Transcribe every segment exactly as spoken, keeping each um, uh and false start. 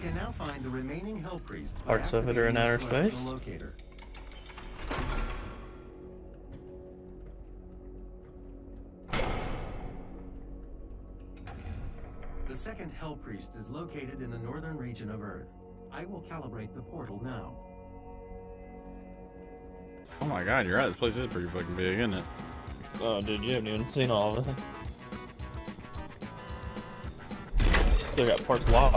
can now find the remaining Hell Priests by Parts of it are in outer activating the space. Celestial Locator. The second Hell Priest is located in the northern region of Earth. I will calibrate the portal now. Oh my god, you're right. This place is pretty fucking big, isn't it? Oh, dude, you haven't even seen all of it. Still got parts locked.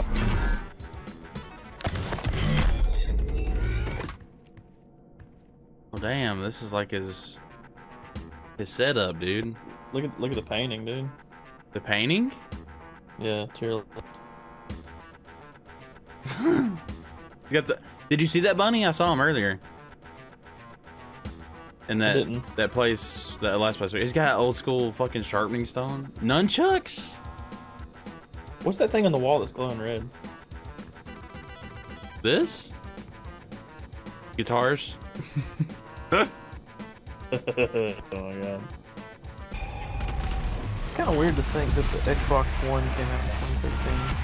Oh damn, this is like his his setup, dude. Look at look at the painting, dude. The painting? Yeah, to your left. You got the. Did you see that bunny? I saw him earlier. In that didn't. that place, that last place. He's got old school fucking sharpening stone, nunchucks. What's that thing on the wall that's glowing red? This? Guitars. Oh my god. Kind of weird to think that the Xbox One came out in twenty thirteen.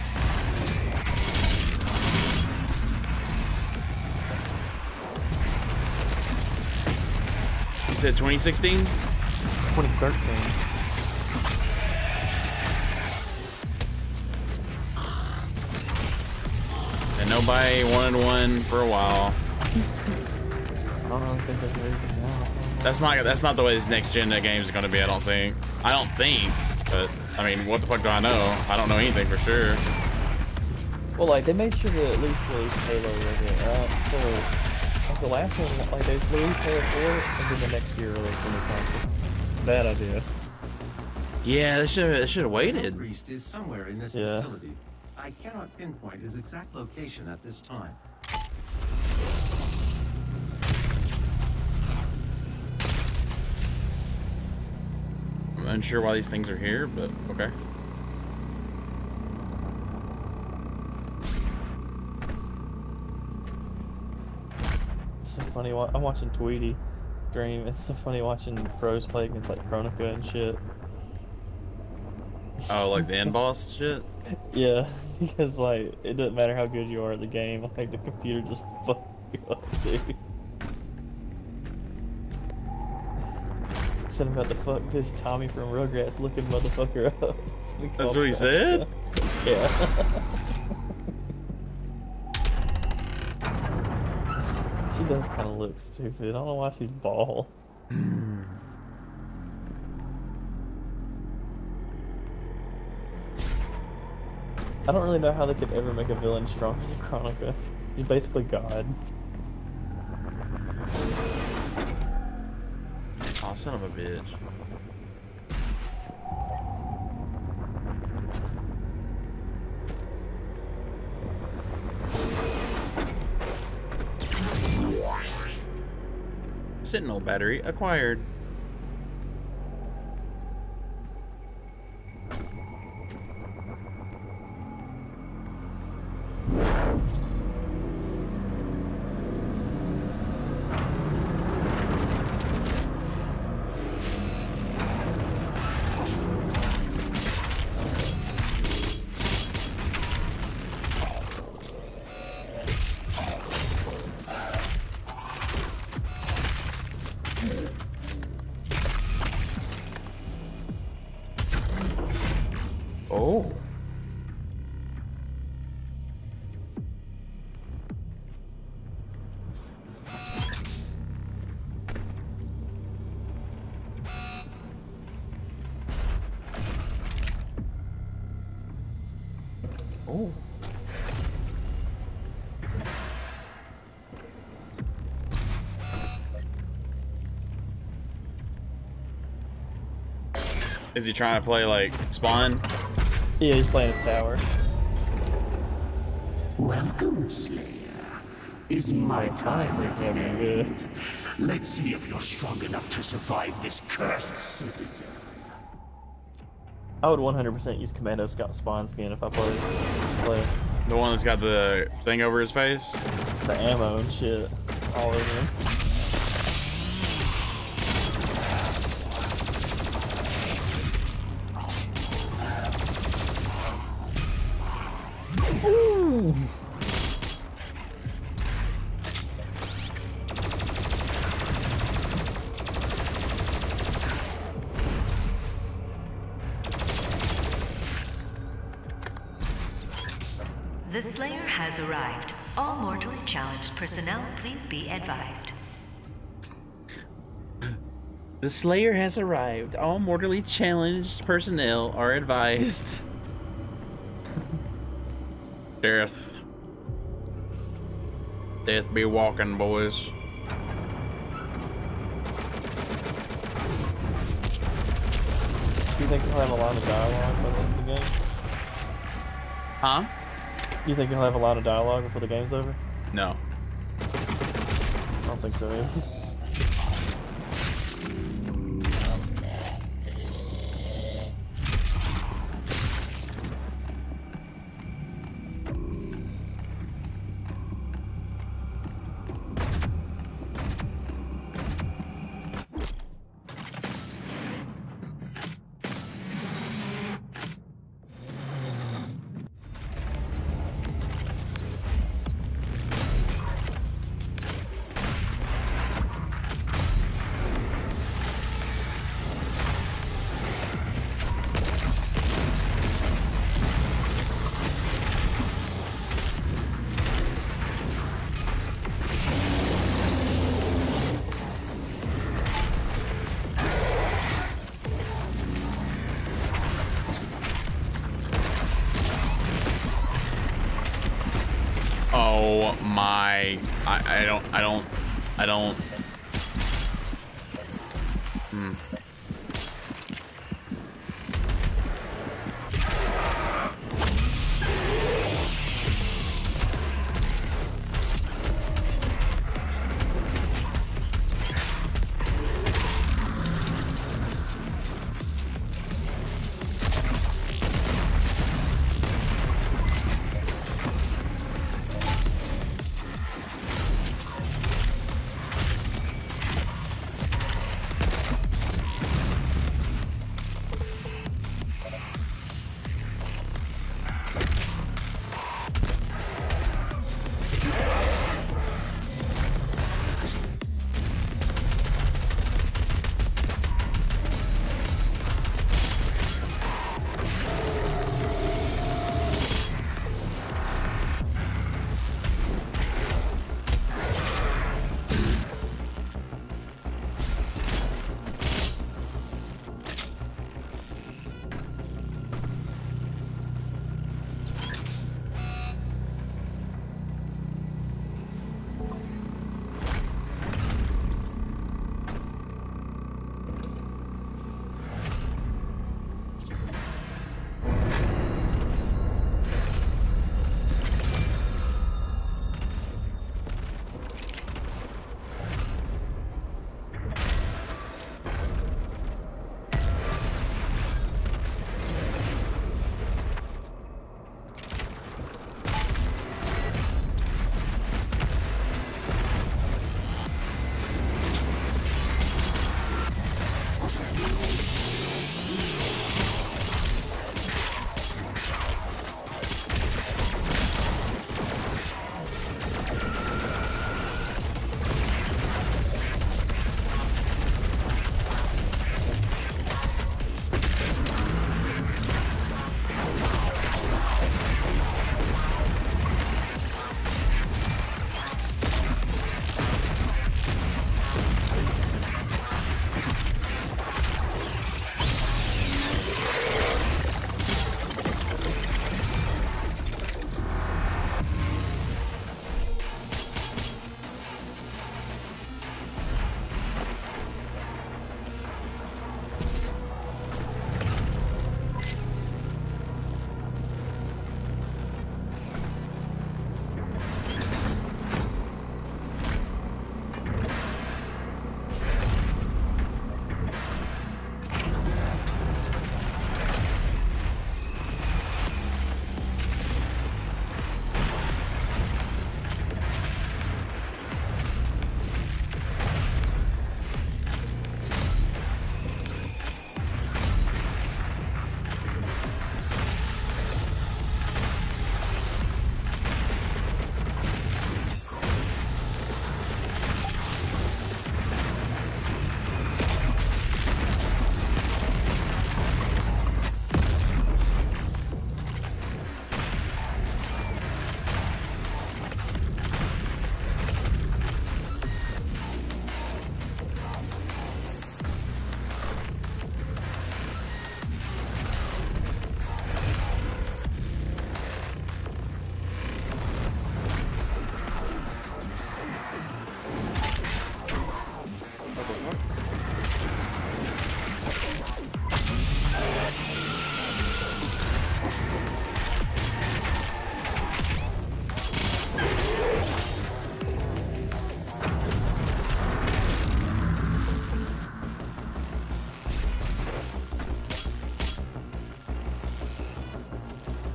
You said twenty sixteen? twenty thirteen. And nobody wanted one for a while. I don't really think that's anything now. That's not that's not the way this next gen game is going to be. I don't think. I don't think. But I mean, what the fuck do I know? I don't know anything for sure. Well, like they made sure to at least release Halo with it, right? So, like the last one, like they released Halo four, and then the next year released a new console. Bad idea. Yeah, they should they should have waited. Priest is somewhere in this Yeah. facility. I cannot pinpoint his exact location at this time. I'm unsure why these things are here, but okay. It's so funny. wa- I'm watching Tweety stream. It's so funny watching pros play against like Chronica and shit. Oh, like the end boss and shit? Yeah, because like it doesn't matter how good you are at the game. Like the computer just fucks you up, dude. Said I'm about to fuck this Tommy from Rugrats looking motherfucker up. That's what, we That's call what he it. said? Yeah. She does kind of look stupid. I don't know why she's bald. I don't really know how they could ever make a villain stronger than Chronica. He's basically God. Oh, son of a bitch. Sentinel battery acquired. Oh. Oh. Is he trying to play like Spawn? Yeah, he's playing his tower. Welcome, Slayer. Is my time Yeah, at an man, good. end? Let's see if you're strong enough to survive this cursed citadel. I would one hundred percent use Commando Scout Spawn skin if I played. Play The one that's got the thing over his face? the ammo and shit all over him. Ooh. The Slayer has arrived. All mortally challenged personnel, please be advised. The Slayer has arrived. All mortally challenged personnel are advised. Death. Death be walking, boys. Do you think he'll have a lot of dialogue by the end of the game? Huh? Do you think he'll have a lot of dialogue before the game's over? No. I don't think so either. Oh my, I, I don't, I don't, I don't. Hmm.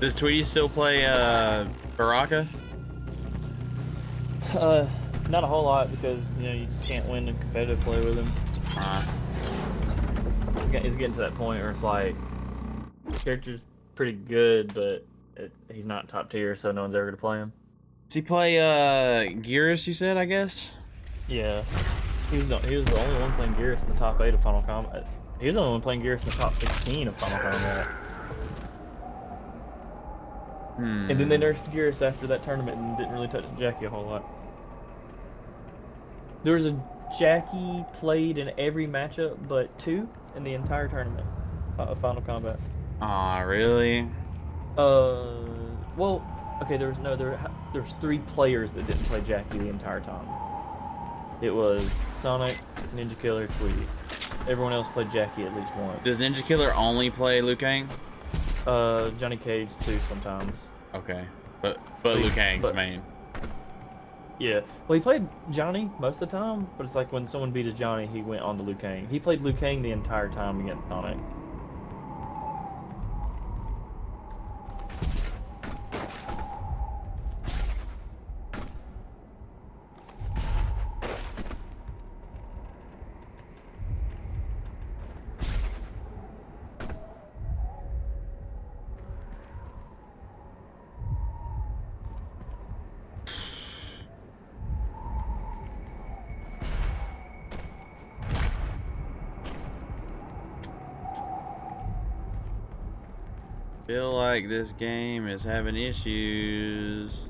Does Tweety still play uh, Baraka? Uh, not a whole lot because you know you just can't win in competitive play with him. Uh, It's get- it's getting to that point where it's like the character's pretty good, but it, he's not top tier, so no one's ever gonna play him. does he play uh, Geras? You said, I guess. Yeah, he was the, he was the only one playing Geras in the top eight of Final Combat. He was the only one playing Geras in the top sixteen of Final Combat. Hmm. And then they nerfed Geras after that tournament and didn't really touch Jackie a whole lot. There was a Jackie played in every matchup but two in the entire tournament of Final Combat. Aw, really? Uh, well, okay, there was no, there, there was three players that didn't play Jackie the entire time. It was Sonic, Ninja Killer, Tweety. Everyone else played Jackie at least once. Does Ninja Killer only play Liu Kang? Uh, Johnny Cage too sometimes. Okay, but but But- Liu Kang's but- main. Yeah, well, he played Johnny most of the time, but it's like when someone beat his Johnny, he went on to Liu Kang. He played Liu Kang the entire time against Sonic. Feel like this game is having issues.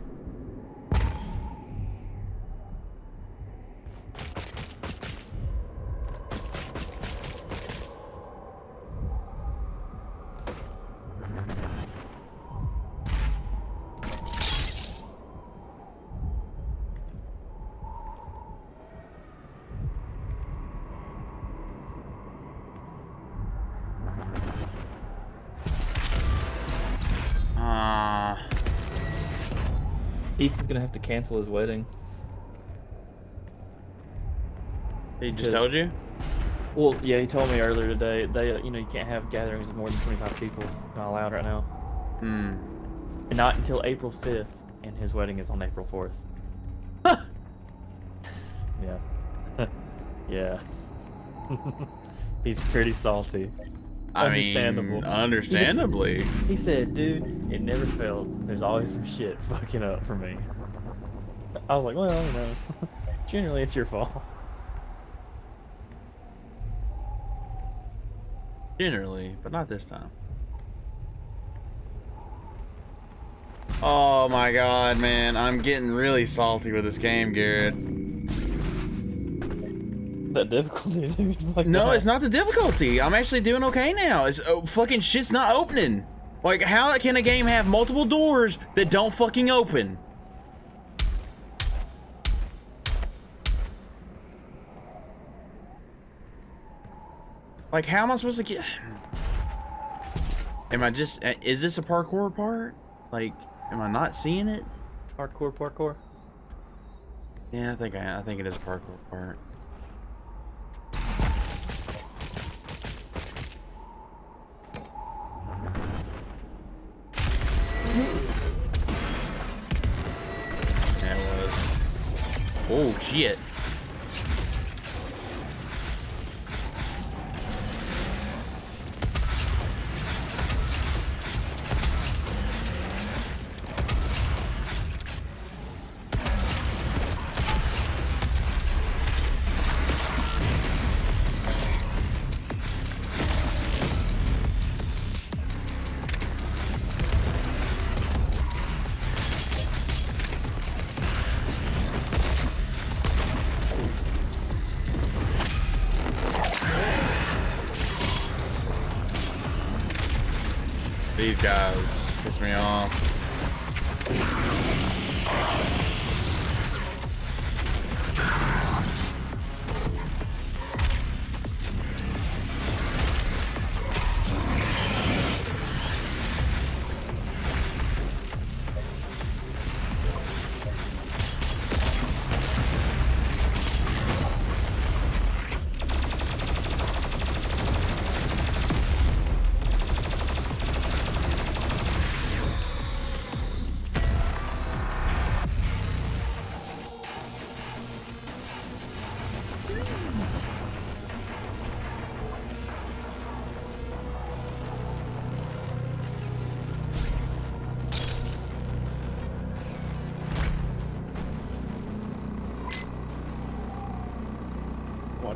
Ah. Ethan's gonna have to cancel his wedding. He just Because- told you? Well, yeah, he told me earlier today. They, uh, you know, you can't have gatherings of more than twenty-five people. Not allowed right now, Hmm. and not until April fifth. And his wedding is on April fourth. Yeah, yeah. He's pretty salty. I Understandable. mean, understandably. He said, "Dude, it never fails. There's always some shit fucking up for me." I was like, "Well, you know, generally it's your fault." Generally, but not this time. Oh my god, man. I'm getting really salty with this game, Garrett. That difficulty, dude. Like No, that. it's not the difficulty. I'm actually doing okay now. It's oh, fucking shit's not opening. Like, how can a game have multiple doors that don't fucking open? Like, how am I supposed to get... Am I just... Is this a parkour part? Like, am I not seeing it? Parkour, parkour. Yeah, I think I, I think it is a parkour part. Yeah, it was. Oh, shit. These guys piss me off.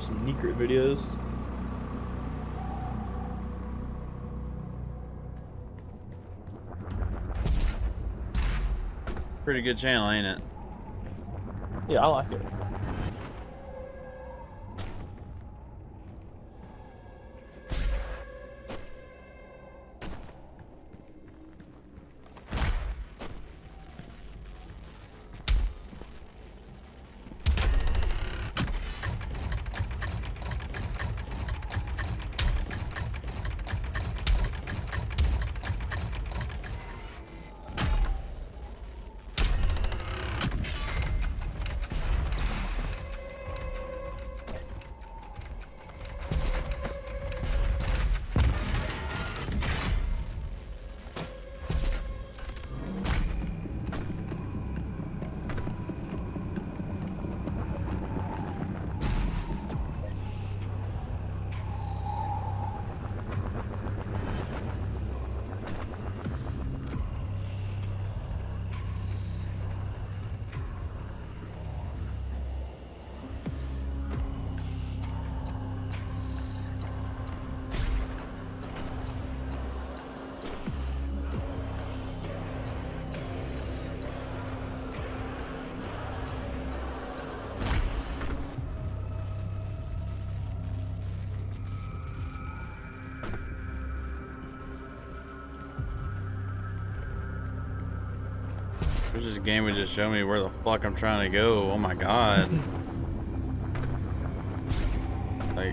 some Necrit videos. Pretty good channel, ain't it? Yeah, I like it. Wish this game would just show me where the fuck I'm trying to go. Oh my god. Like.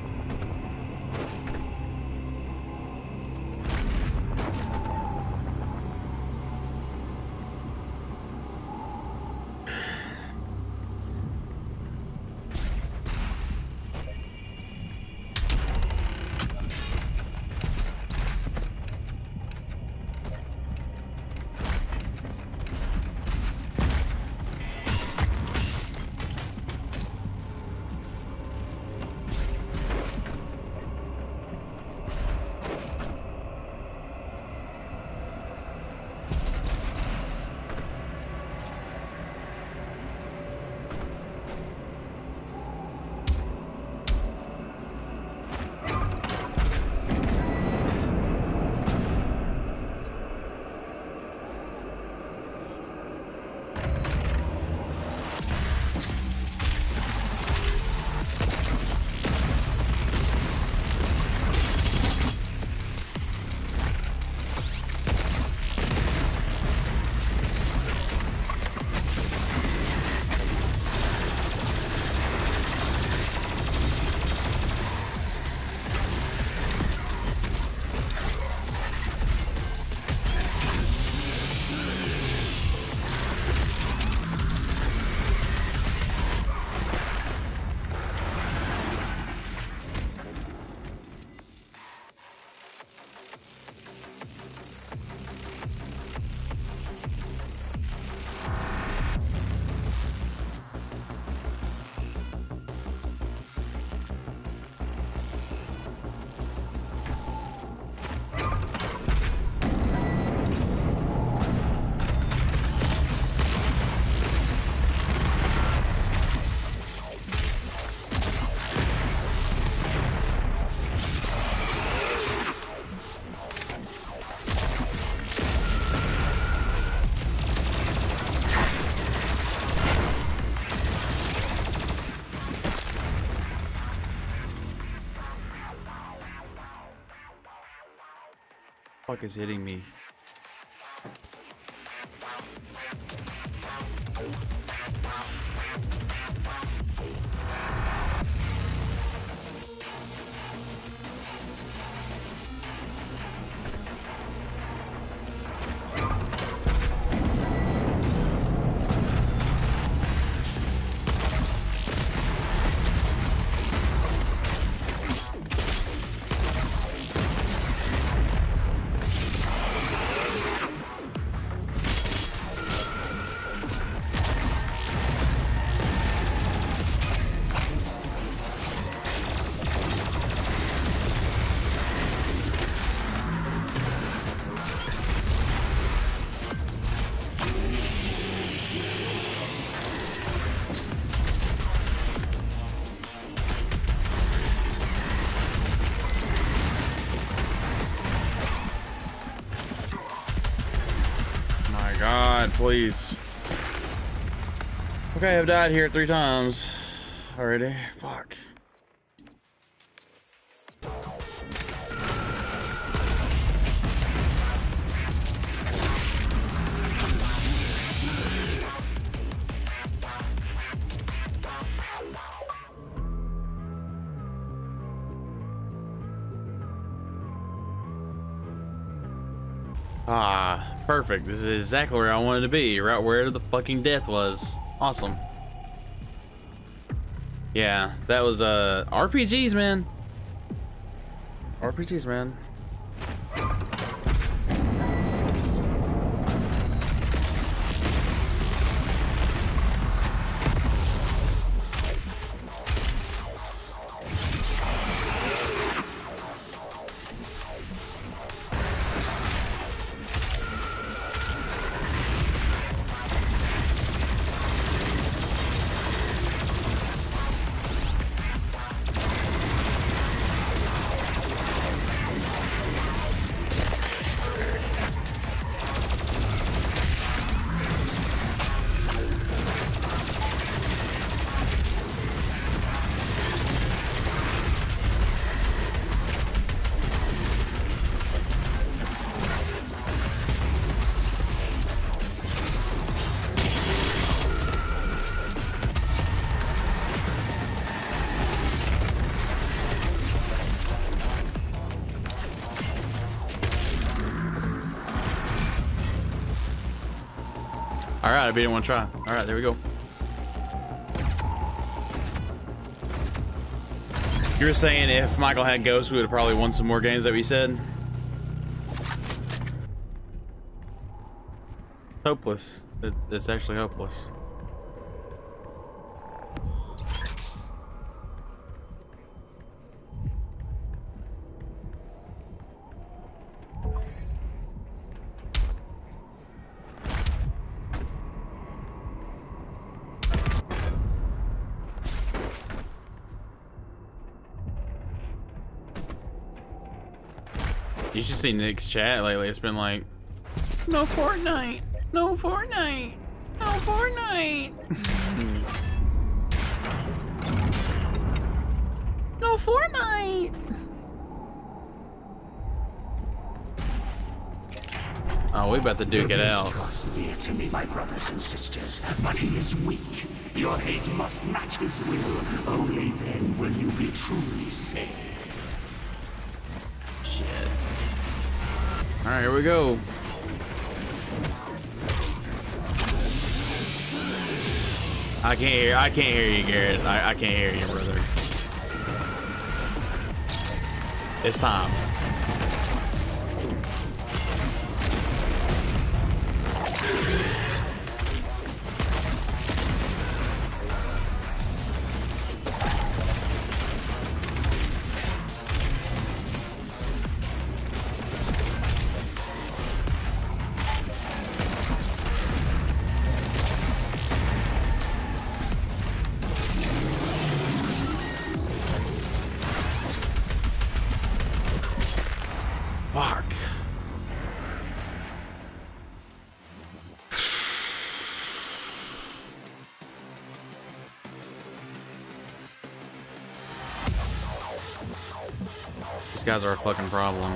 Fuck is hitting me? God, please. Okay, I've died here three times already. Fuck. Ah, perfect. This is exactly where I wanted to be, right where the fucking death was. Awesome. Yeah, that was uh R P Gs, man. R P Gs, man. All right, I beat it one try. All right, there we go. You were saying if Michael had Ghost, we would have probably won some more games that we said. Hopeless. It, it's actually hopeless. You should see Nick's chat lately. It's been like, no Fortnite, no Fortnite, no Fortnite, no Fortnite. Oh, we about to duke it out. Draws near to me, my brothers and sisters, but he is weak. Your hate must match his will. Only then will you be truly saved. Shit. All right, here we go. I can't hear. I can't hear you, Garrett. I, I can't hear you, brother. It's time. Fuck. These guys are a fucking problem.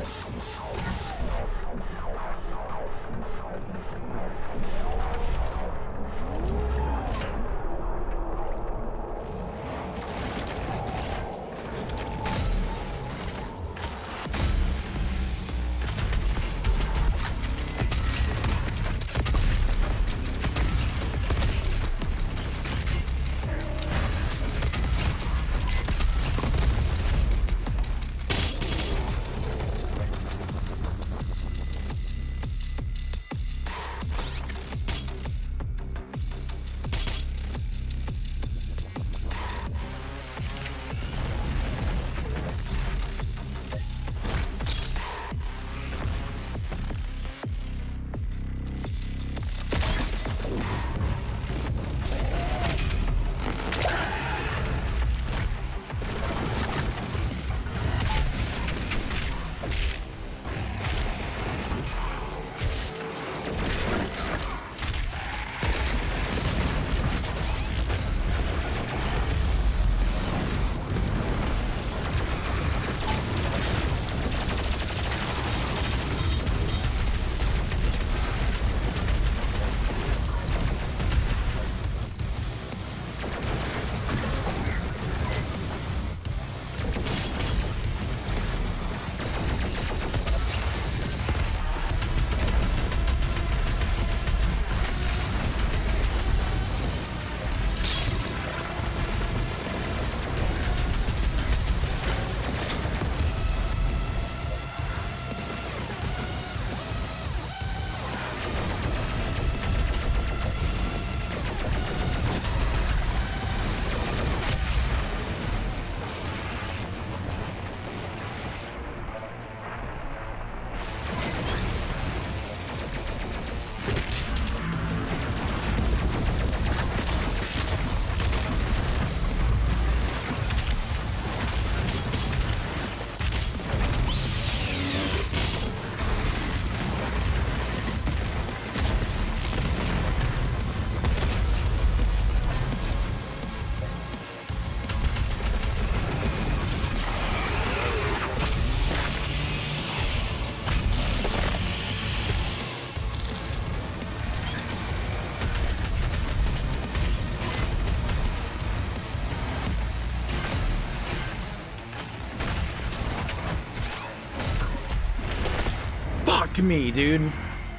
Fuck me, dude.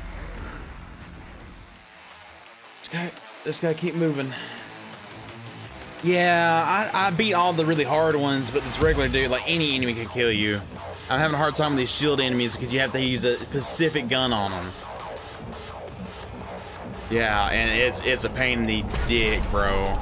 Just gotta, just gotta keep moving. Yeah, I, I beat all the really hard ones, but this regular dude, like any enemy can kill you. I'm having a hard time with these shield enemies because you have to use a specific gun on them. Yeah, and it's it's a pain in the dick, bro.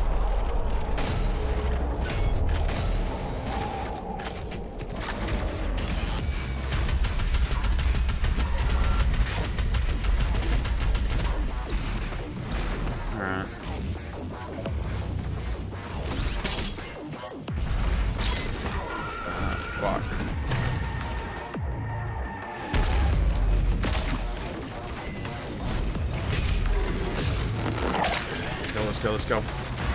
Alright. Uh, fuck. Let's go, let's go.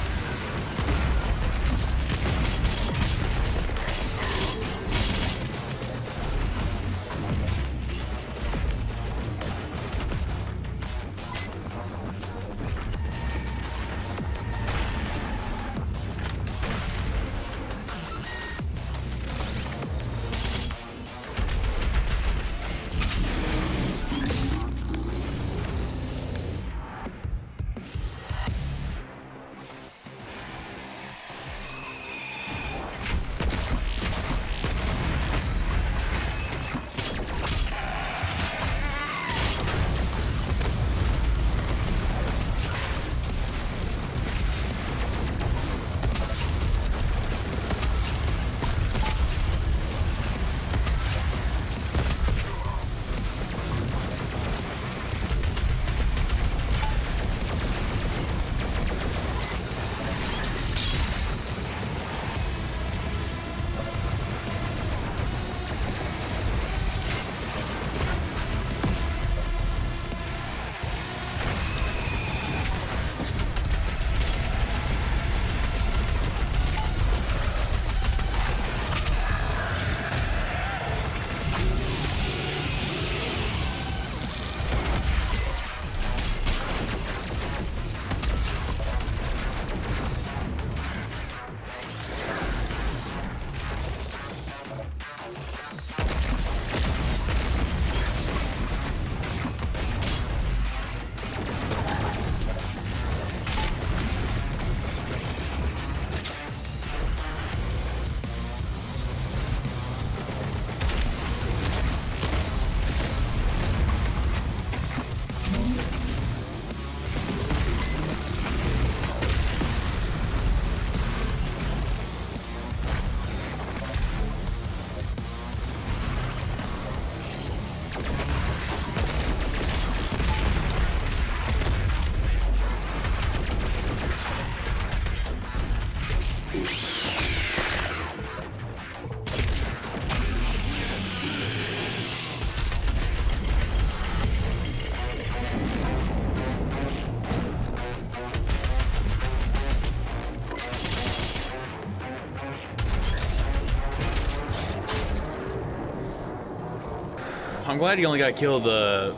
I'm glad you only got killed the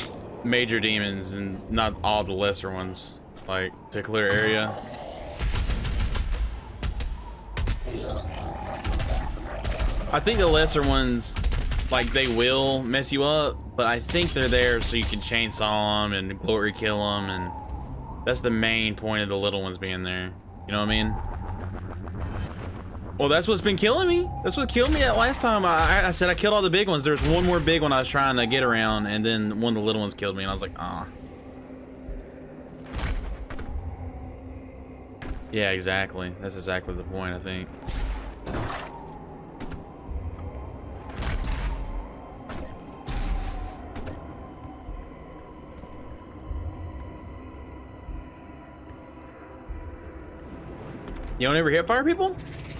major demons and not all the lesser ones, like to clear area. I think the lesser ones, like, they will mess you up, but I think they're there so you can chainsaw them and glory kill them, and that's the main point of the little ones being there. You know what I mean? Well, that's what's been killing me. That's what killed me that last time. I, I said I killed all the big ones. There's one more big one I was trying to get around, and then one of the little ones killed me, and I was like, ah. Yeah, exactly. That's exactly the point, I think. You don't ever hit fire people?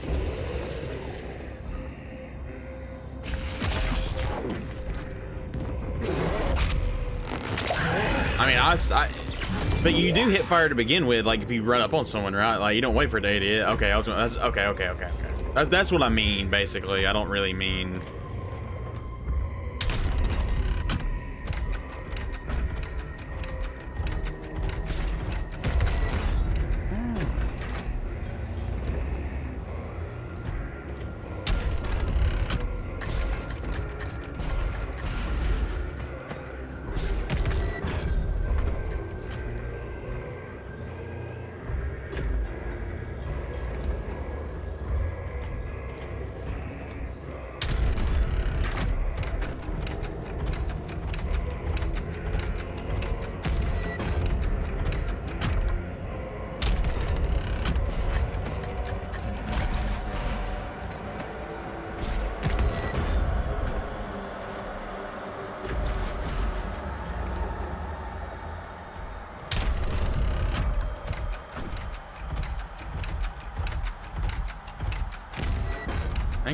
I mean, I, I, but you do hit fire to begin with, like if you run up on someone, right? Like you don't wait for a day to hit. Okay, I was. That's okay. Okay. Okay. Okay. That, that's what I mean, basically. I don't really mean.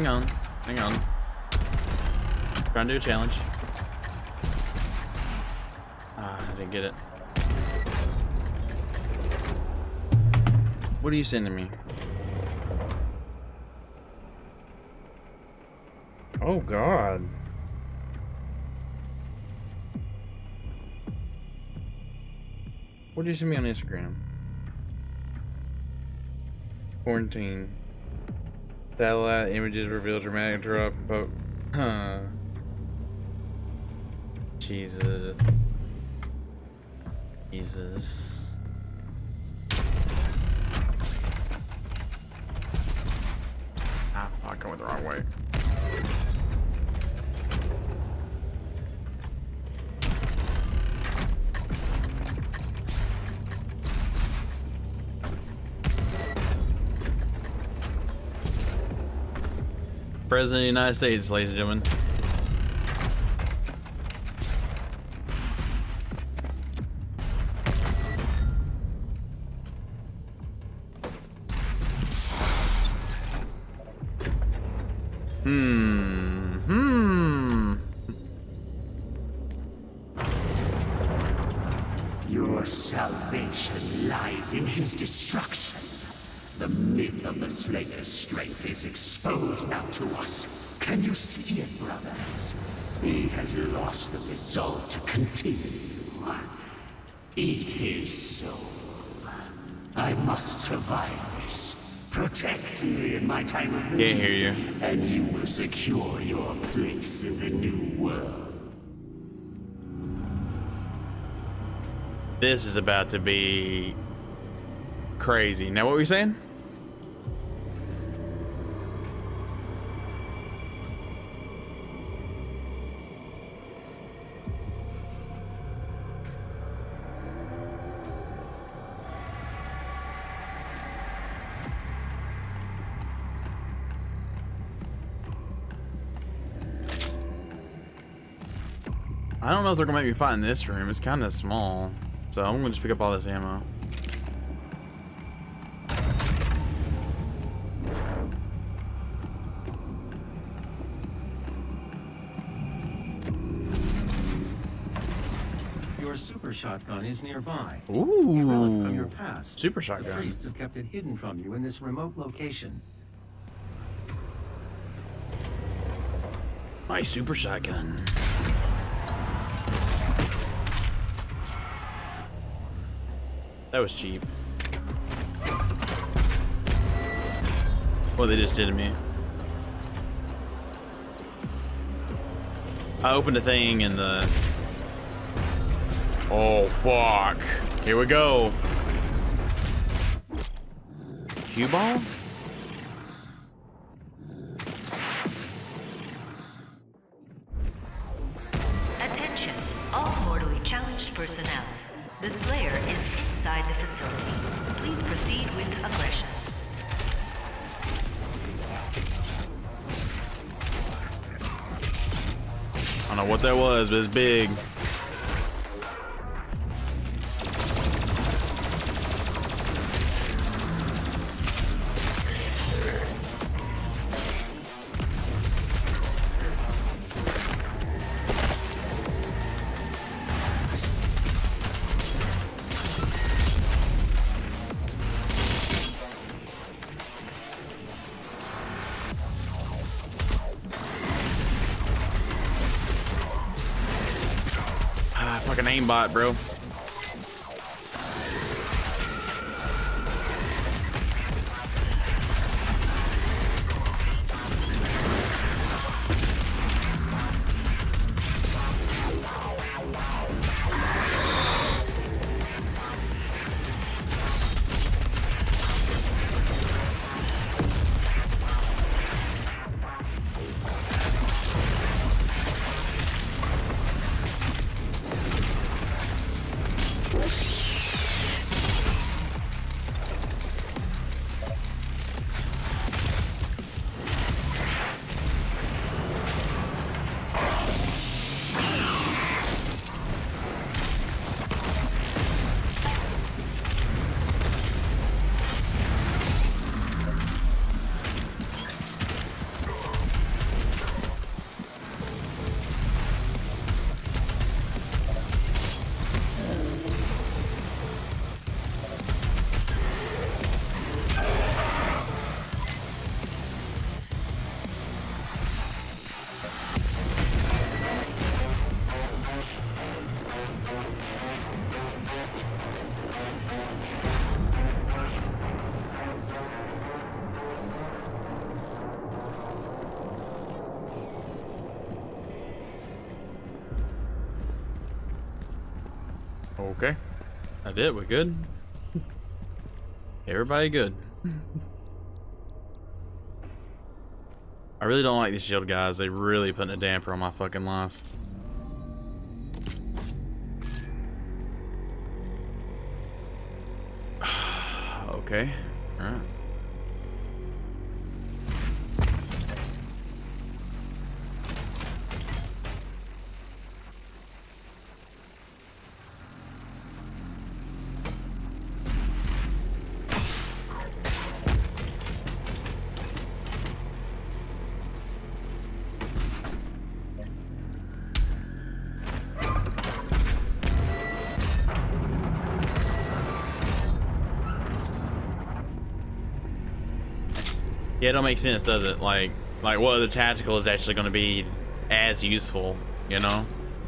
hang on, hang on. Trying to do a challenge. Ah, I didn't get it. What are you sending me? Oh God. What did you send me on Instagram? Quarantine. Satellite images reveal dramatic drop. But, huh. Jesus. Jesus. Ah, fuck, I went the wrong way. President of the United States, ladies and gentlemen. Hmm. Hmm. Your salvation lies in his destruction. The myth of the Slayer's strength is exposed now to us. Can you see it, brothers? He has lost the resolve to continue. Eat his soul. I must survive this. Protect me in my time of need. Can't hear you. And you will secure your place in the new world. This is about to be crazy. Now, what were you saying? I don't know if they're gonna make me fight in this room. It's kind of small, so I'm gonna just pick up all this ammo. Your super shotgun is nearby. Ooh, You relic from your past. super The shotgun. priests have kept it hidden from you in this remote location. My super shotgun. That was cheap. What they just did to me. I opened a thing and the... Oh, fuck. Here we go. Cue ball? Attention, all mortally challenged personnel. The Slayer is inside the facility. Please proceed with aggression. I don't know what that was, but it's big. Fucking aimbot, bro. Okay. I did. We're good. Everybody good. I really don't like these shield guys. They really putting a damper on my fucking life. Okay. All right. Yeah, it don't make sense, does it? Like, like what other tactical is actually going to be as useful, you know?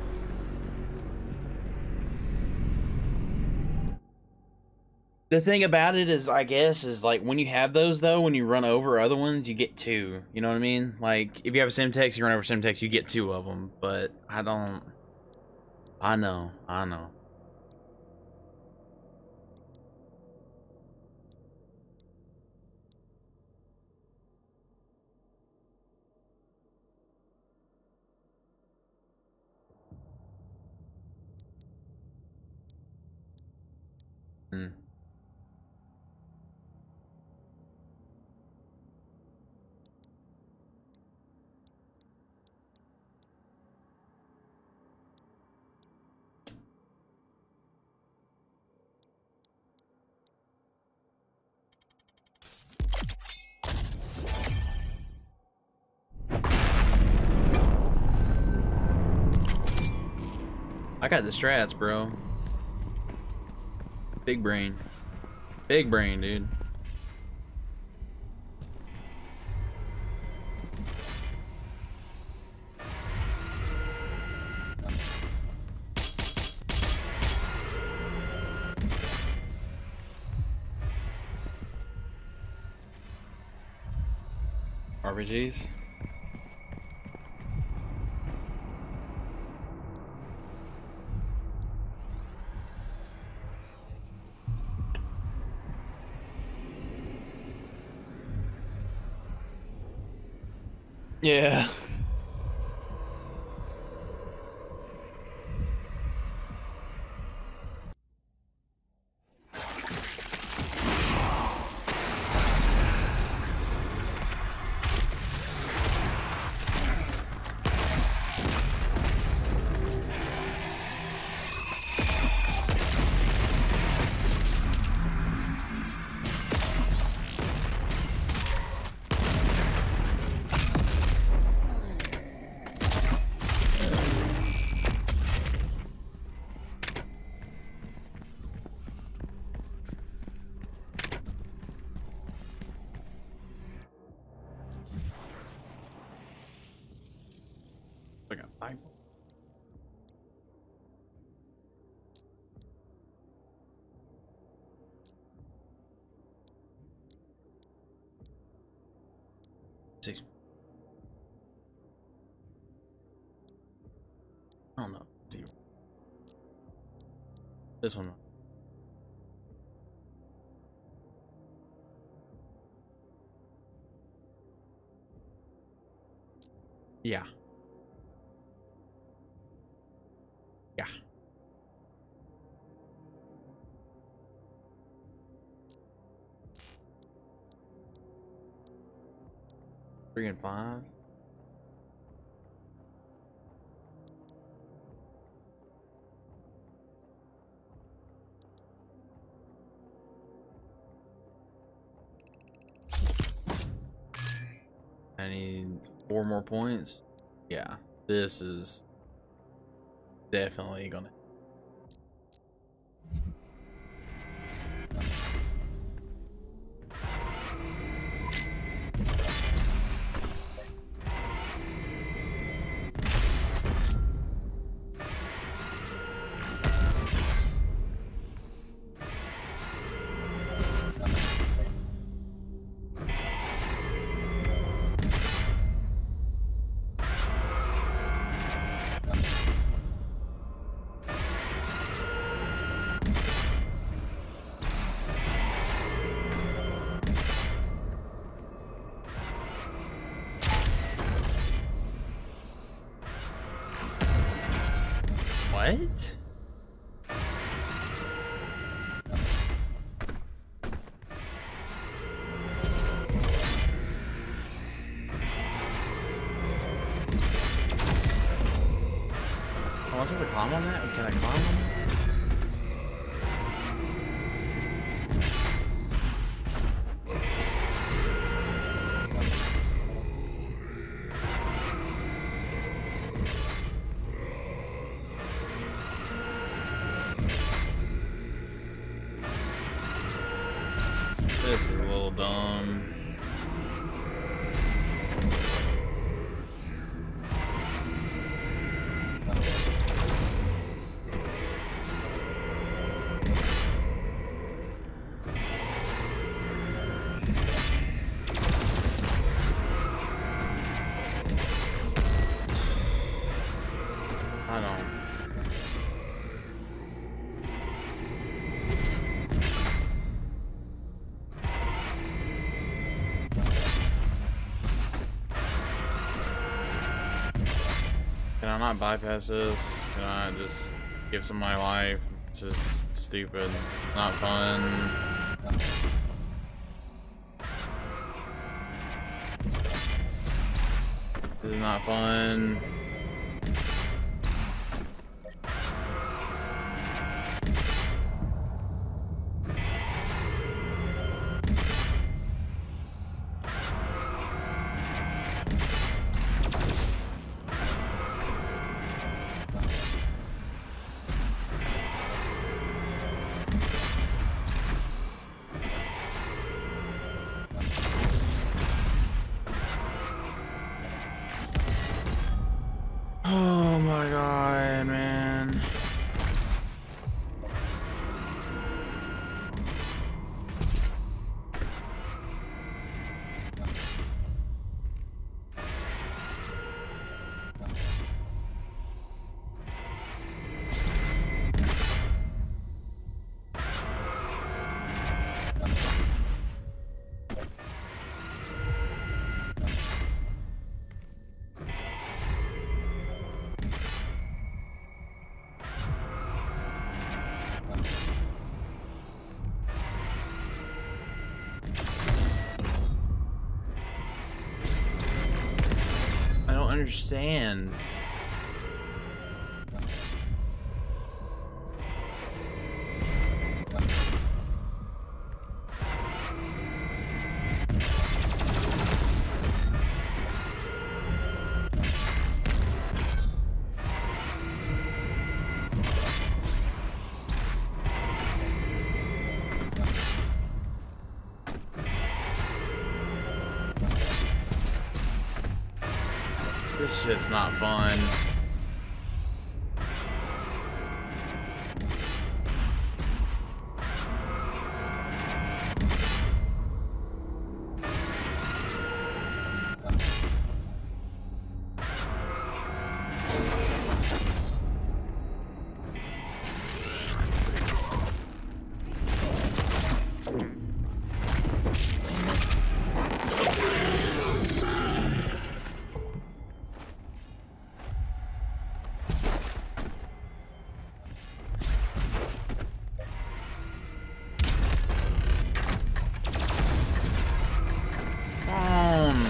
The thing about it is, I guess, is like when you have those though, when you run over other ones, you get two. You know what I mean? Like if you have a Semtex, you run over Semtex, you get two of them. But I don't. I know. I know. Hmm. I got the strats, bro. Big brain. Big brain, dude. R P Gs. Yeah. I got five. Six. I don't know. Zero. This one. Yeah. Yeah. Three and five. I need four more points. Yeah, this is definitely gonna. What? Am I supposed to climb on that? Or can I climb on that? This is a little dumb. I don't. Can I not bypass this? Can I just give some of my life? This is stupid. Not fun. This is not fun. Oh my god, man. I don't understand. This shit's not fun. Um.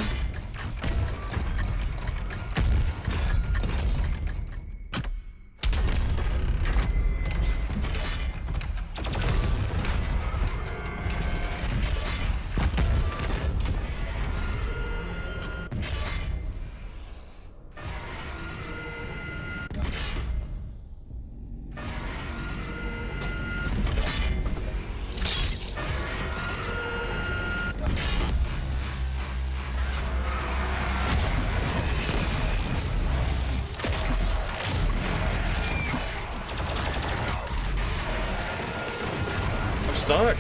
I'm stuck.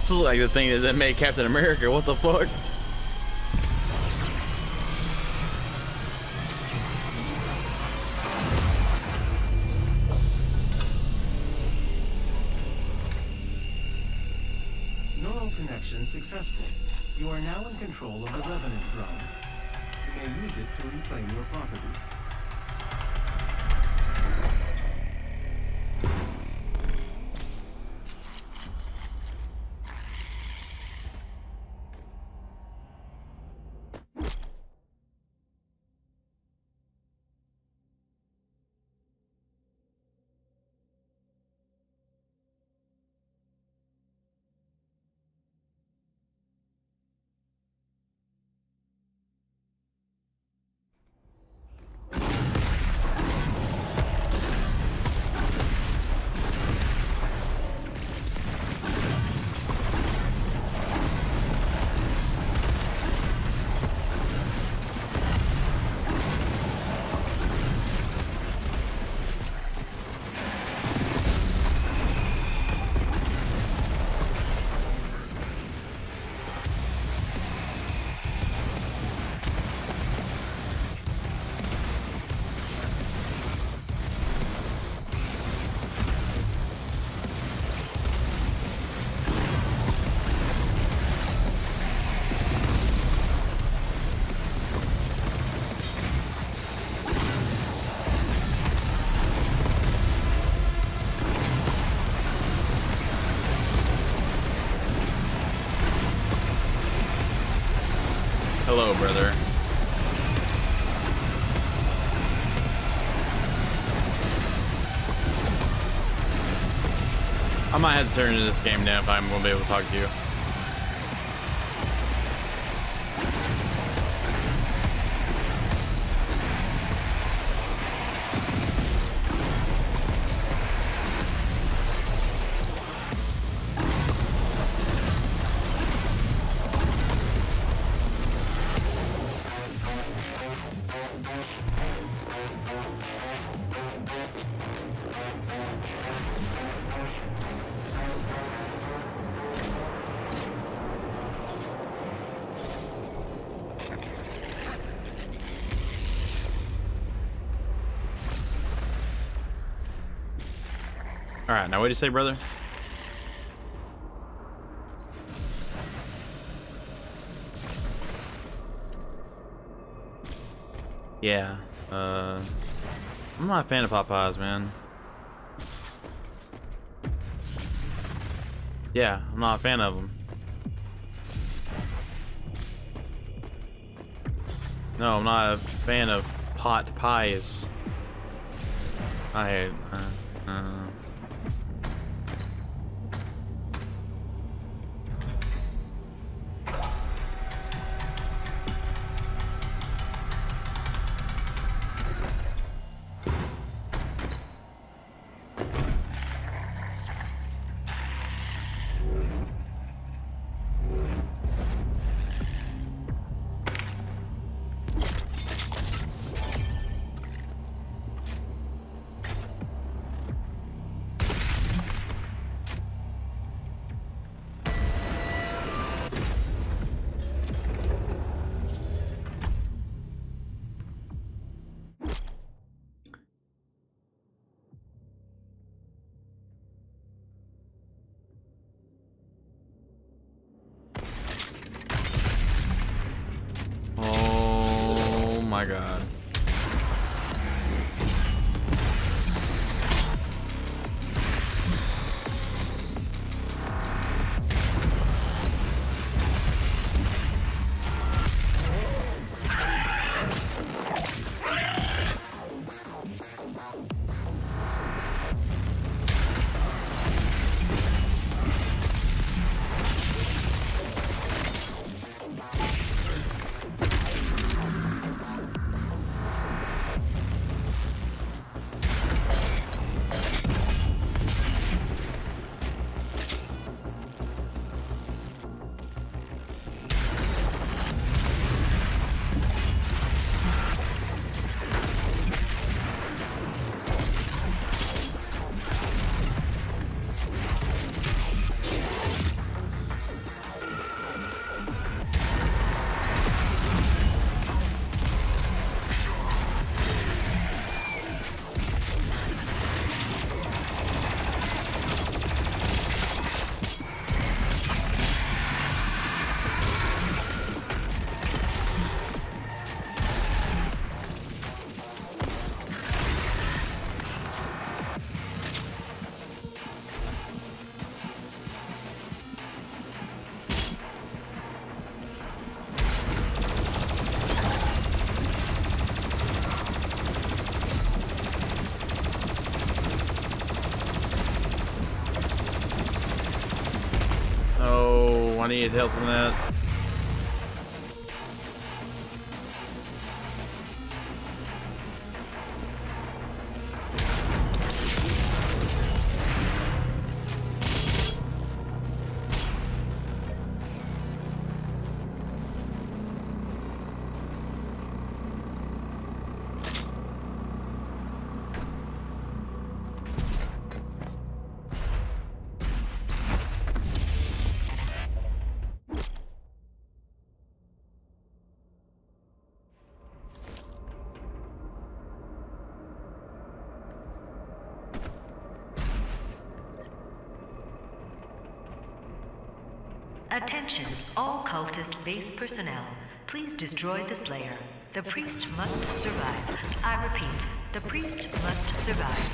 This is like the thing that made Captain America. What the fuck? Neural connection successful. You are now in control of the Revenant drone. You may use it to reclaim your property. Hello, brother. I might have to turn this game down if I'm gonna be able to talk to you. All right, now what do you say, brother? Yeah, uh, I'm not a fan of Popeyes, man. Yeah, I'm not a fan of them. No, I'm not a fan of pot pies. I hate. Uh, uh, Oh my God. I needed help from that. Attention, all cultist base personnel. Please destroy the Slayer. The priest must survive. I repeat, the priest must survive.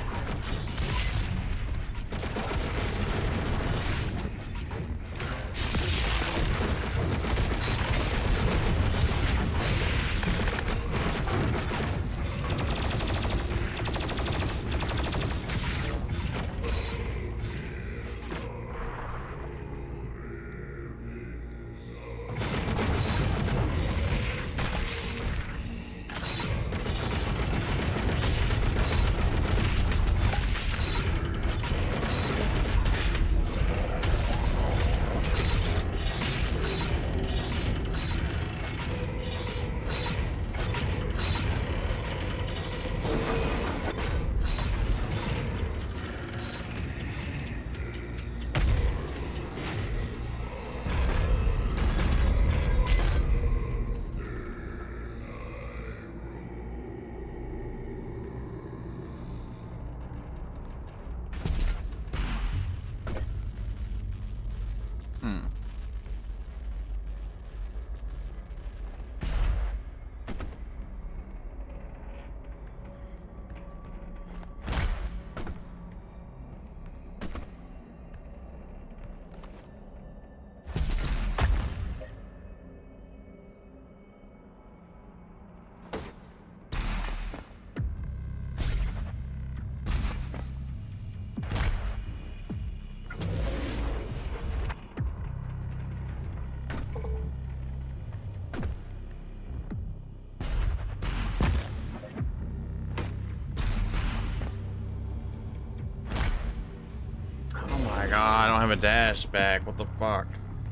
my god, I don't have a dash back. What the fuck?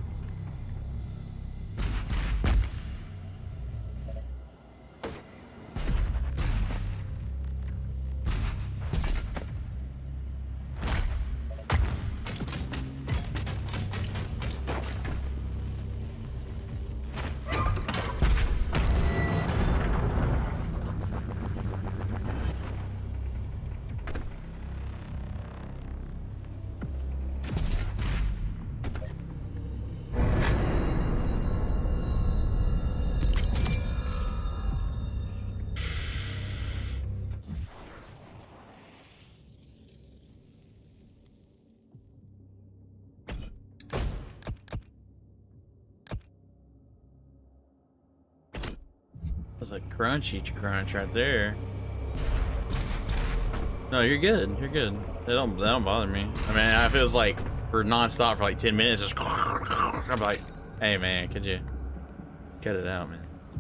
That's a crunchy crunch right there. No, you're good. You're good. That don't that don't bother me. I mean, it feels like for nonstop for like ten minutes. Just I'm like, hey man, could you cut it out, man?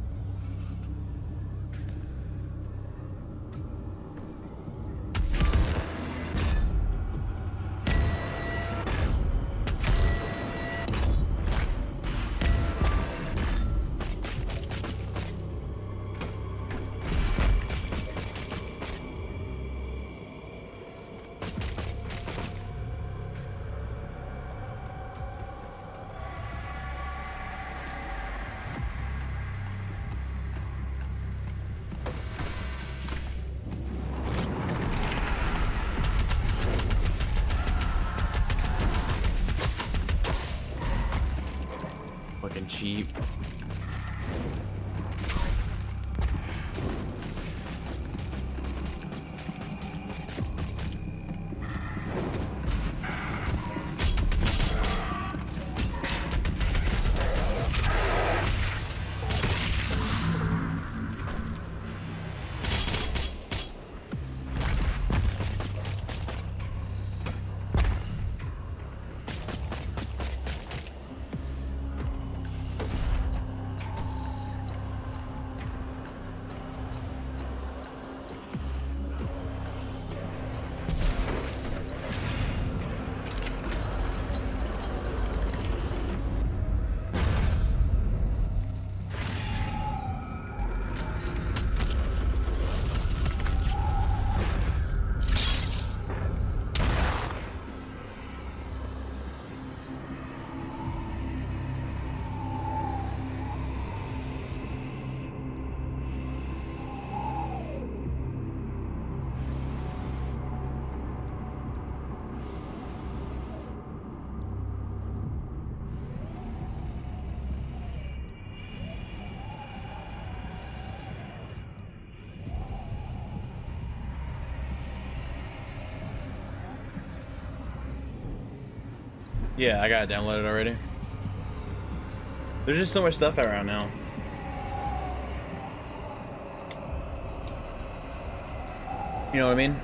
Fucking cheap. Yeah, I got it downloaded already. There's just so much stuff around now. You know what I mean?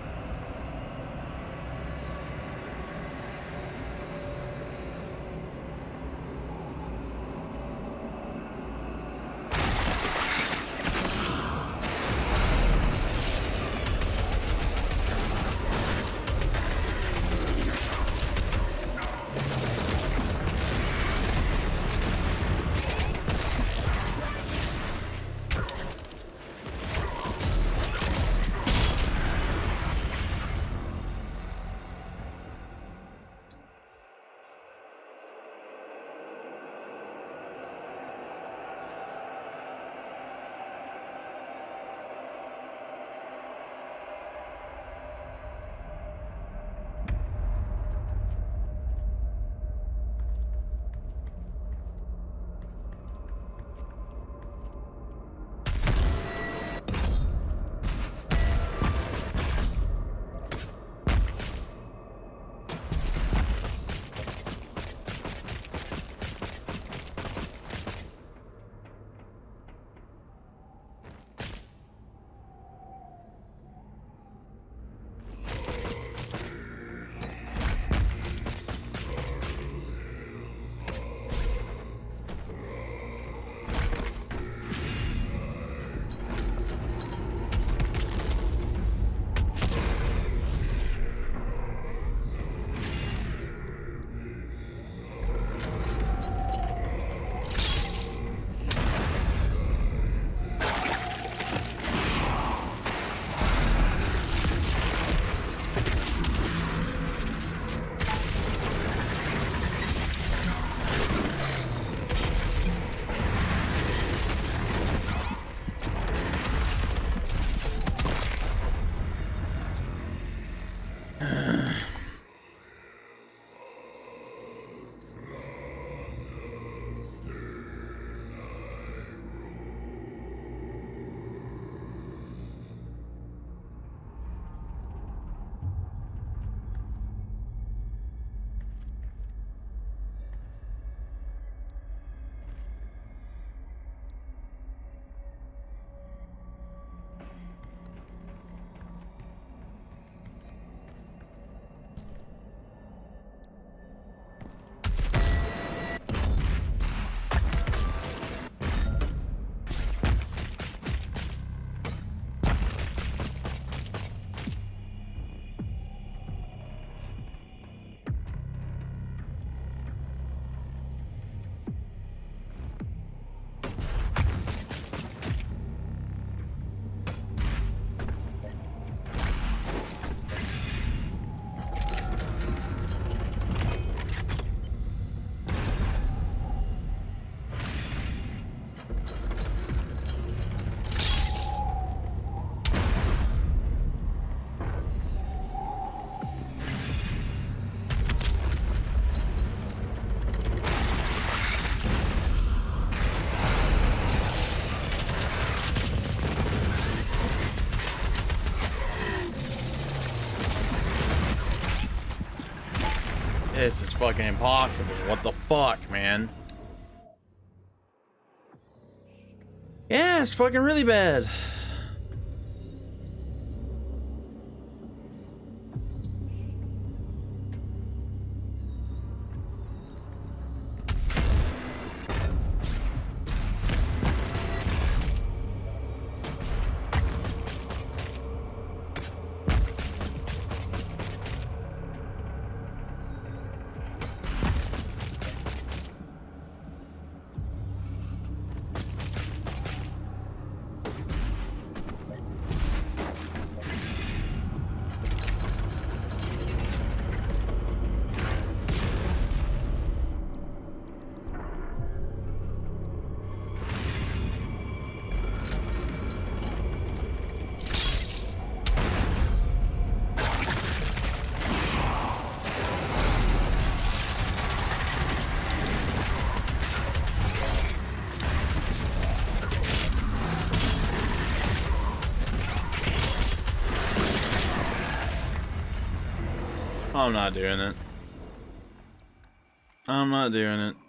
This is fucking impossible. What the fuck, man? Yeah, it's fucking really bad. I'm not doing it. I'm not doing it.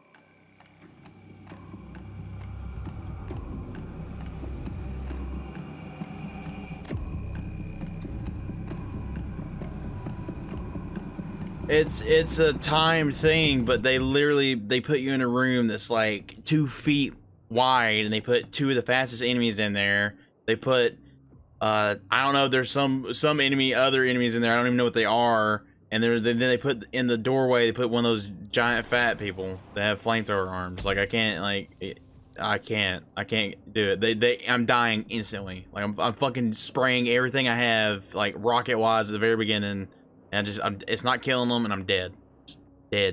It's it's a timed thing, but they literally they put you in a room that's like two feet wide, and they put two of the fastest enemies in there. They put uh I don't know. There's some some enemy other enemies in there. I don't even know what they are. And there's then they put in the doorway. They put one of those giant fat people that have flamethrower arms. Like I can't like it, I can't I can't do it. They they I'm dying instantly. Like I'm I'm fucking spraying everything I have like rocket wise at the very beginning. And I just, I'm, it's not killing them, and I'm dead. Just dead.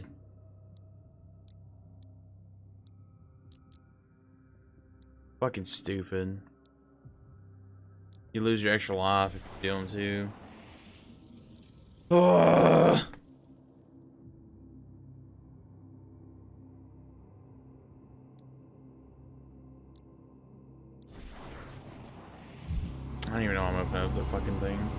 Fucking stupid. You lose your extra life if you do them too. Ugh. I don't even know I'm opening up the fucking thing.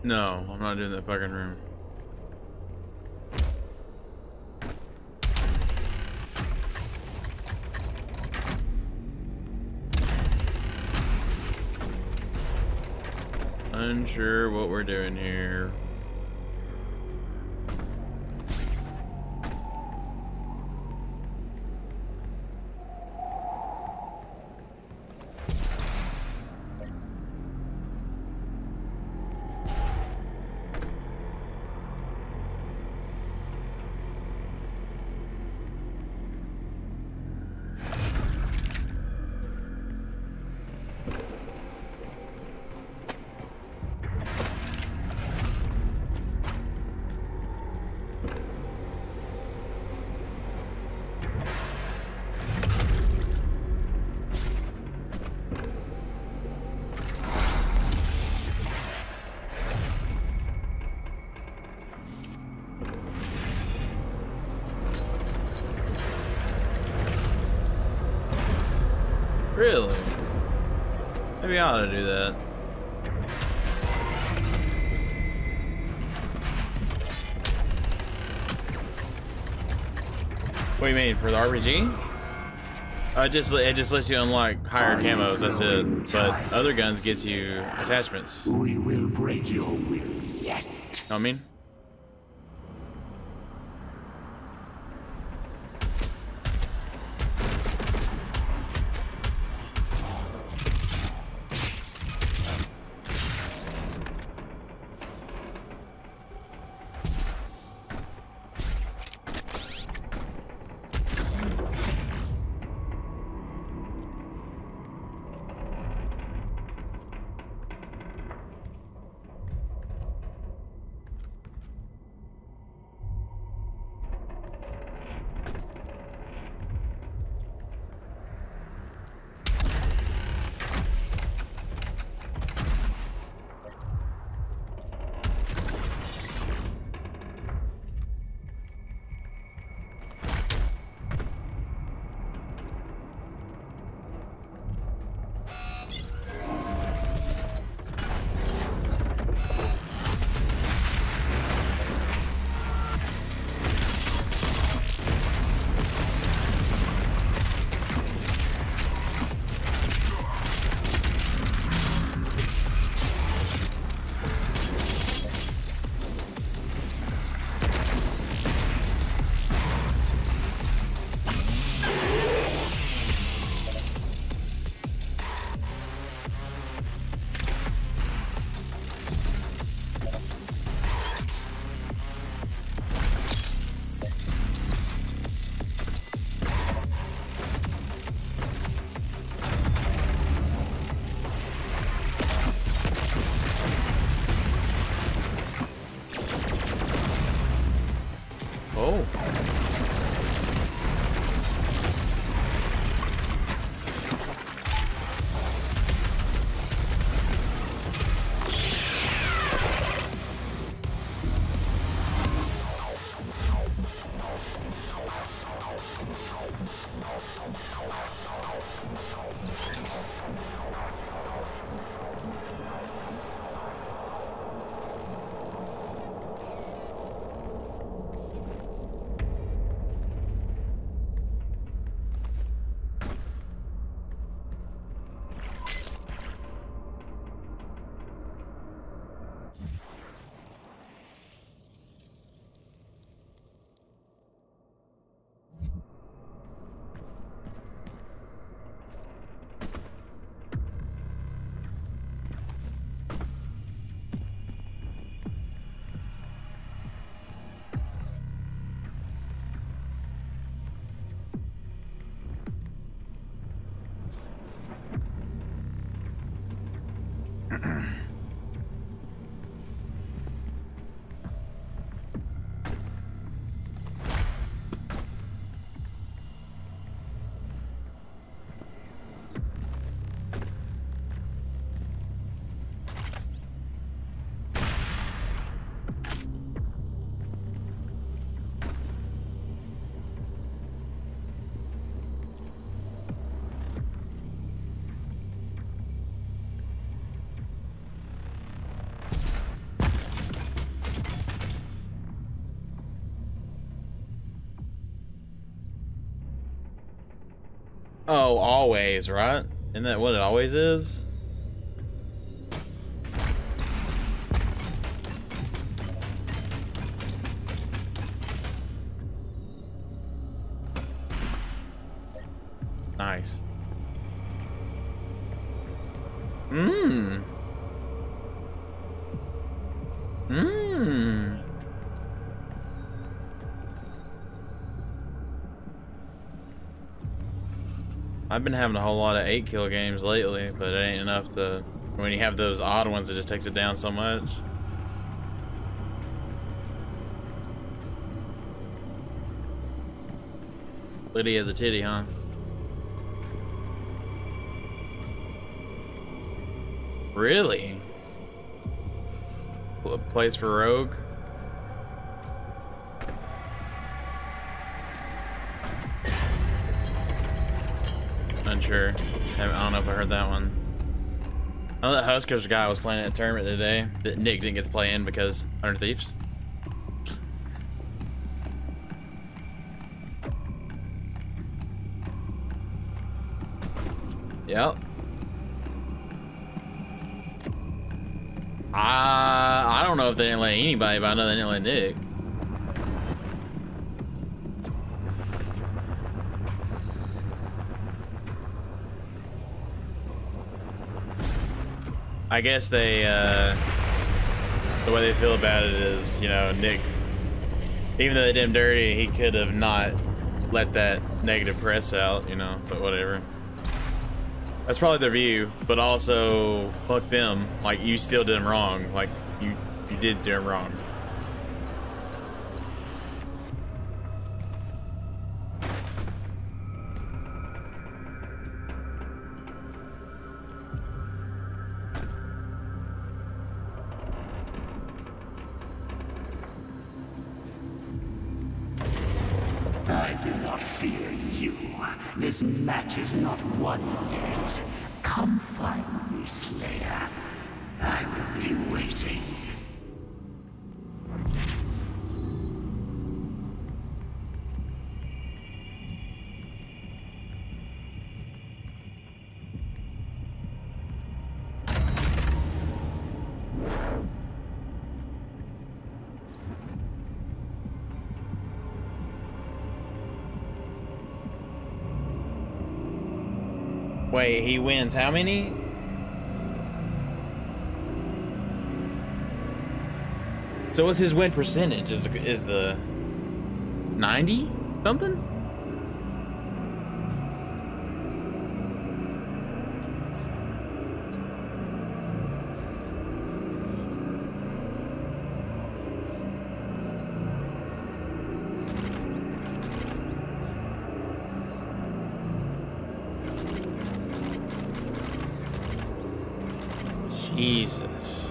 No, I'm not doing that fucking room. Unsure what we're doing here. Really? Maybe I ought to do that. What do you mean, for the R P G? Uh, just it just lets you unlock higher camos. That's it. But other guns gets you attachments. We will break your will yet. Know what I mean? Oh. Oh, always, right? Isn't that what it always is? Nice. Mmm. Mmm. I've been having a whole lot of eight kill games lately, but it ain't enough to, when you have those odd ones, it just takes it down so much. Liddy has a titty, huh? Really? Pl- Plays for Rogue? Unsure. I don't know if I heard that one. I know that Huskers guy was playing at a tournament today that Nick didn't get to play in because Hundred Thieves. Yep. I I don't know if they didn't let anybody, but I know they didn't let Nick. I guess they, uh, the way they feel about it is, you know, Nick, even though they did him dirty, he could have not let that negative press out, you know, but whatever. That's probably their view, but also, fuck them. Like, you still did them wrong. Like, you, you did do them wrong. I do not fear you. This match is not won yet. Come find me, Slayer. I will be waiting. Wait, he wins how many? So what's his win percentage? Is the, is the ninety something? Jesus.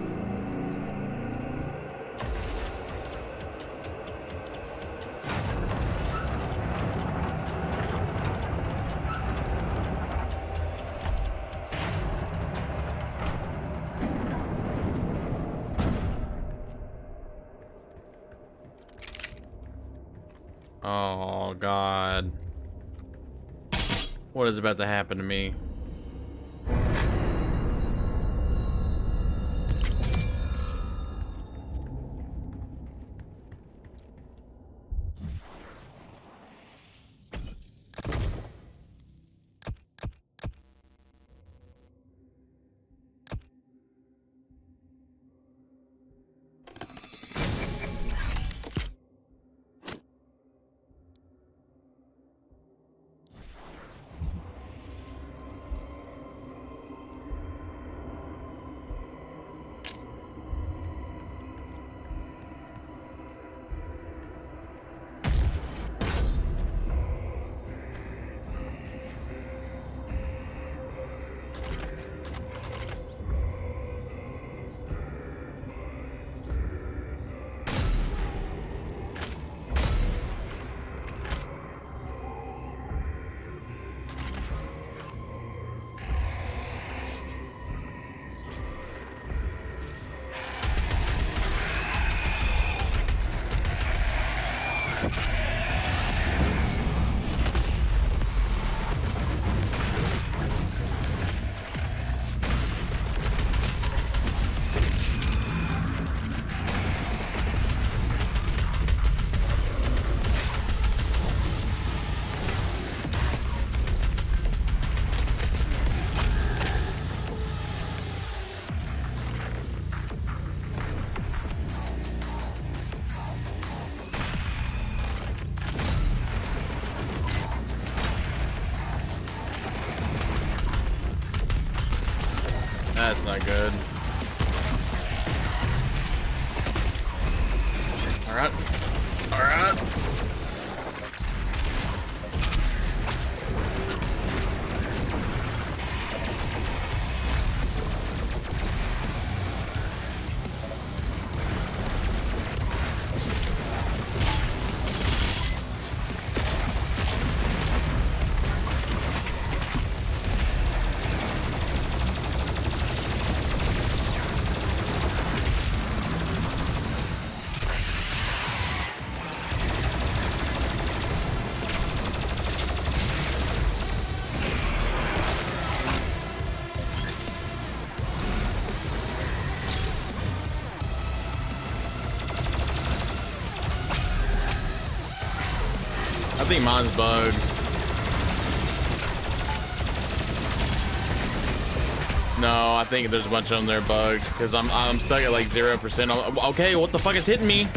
Oh, God. What is about to happen to me? That's not good. All right. All right. I think mine's bugged. No, I think there's a bunch of them that are bugged because I'm I'm stuck at like zero percent. Okay, what the fuck is hitting me?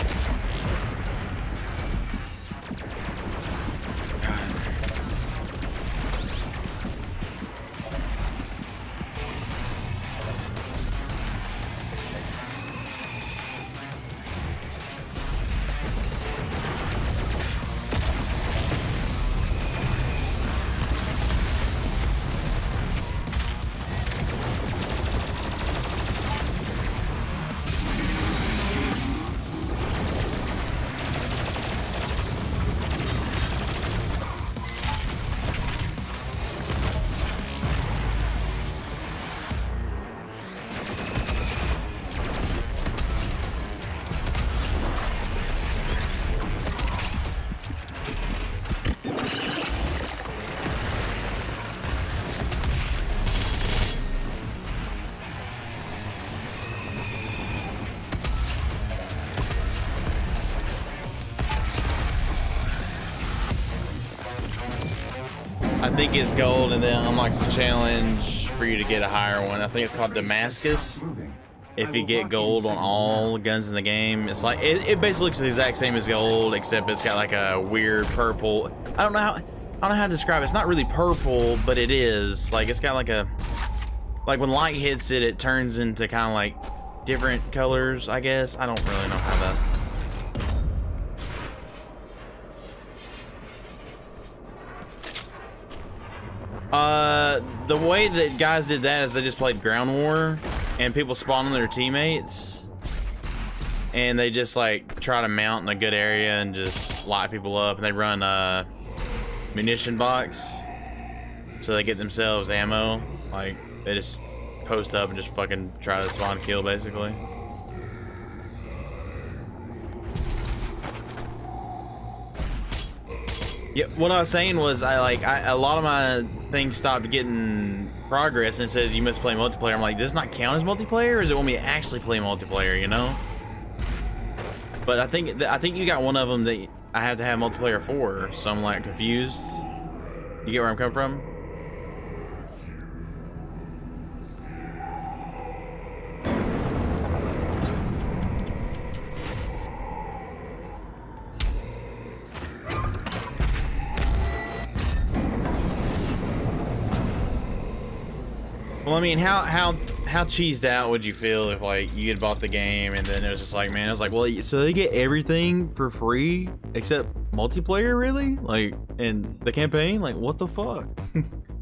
I think it's gold and then unlocks a challenge for you to get a higher one. I think it's called Damascus. If you get gold on all guns in the game, it's like it, it basically looks the exact same as gold, except it's got like a weird purple. I don't know how I don't know how to describe it. It's not really purple, but it is. Like it's got like a like when light hits it, it turns into kind of like different colors, I guess. I don't really know how that. Uh, the way that guys did that is they just played ground war and people spawn on their teammates and they just like try to mount in a good area and just light people up, and they run a munition box so they get themselves ammo. Like they just post up and just fucking try to spawn kill basically. Yeah, what I was saying was I like I, a lot of my things stopped getting progress and it says you must play multiplayer. I'm like, does this not count as multiplayer, or does it want me to actually play multiplayer, you know? But I think I think you got one of them that I have to have multiplayer for, so I'm like confused. You get where I'm coming from? Well, I mean, how how how cheesed out would you feel if like you had bought the game and then it was just like, man, it was like, well, so they get everything for free except multiplayer, really? Like, and the campaign? Like, what the fuck?